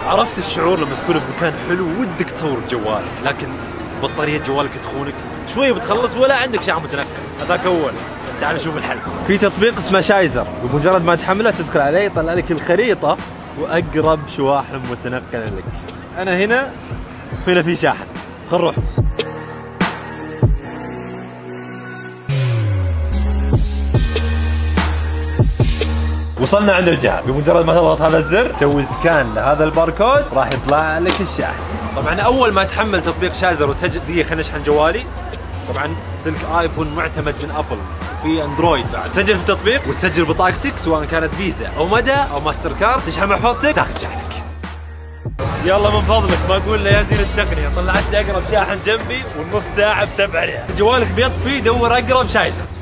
عرفت الشعور لما تكون بمكان حلو ودك تصور بجوالك، لكن بطارية جوالك تخونك، شوي بتخلص ولا عندك شاحن متنقل. هذاك أول. تعال نشوف الحل. في تطبيق اسمه شايزر، بمجرد ما تحمله تدخل عليه يطلع لك الخريطة وأقرب شواحن متنقلة لك. أنا هنا في شاحن، خل نروح. وصلنا عند الجهة، بمجرد ما تضغط هذا الزر تسوي سكان لهذا الباركود راح يطلع لك الشاحن. طبعا اول ما تحمل تطبيق شايزر وتسجل، دقيقة خلينا نشحن جوالي. طبعا سلك ايفون معتمد من ابل، في اندرويد بعد. تسجل في التطبيق وتسجل بطاقتك سواء كانت فيزا او مدى او ماستر كارد، تشحن محفظتك تاخذ شحنك. يلا من فضلك ما تقول لي يا زين التقنية، طلعت لي اقرب شاحن جنبي والنص ساعة ب7 ريال. جوالك بيطفي دور اقرب شايزر.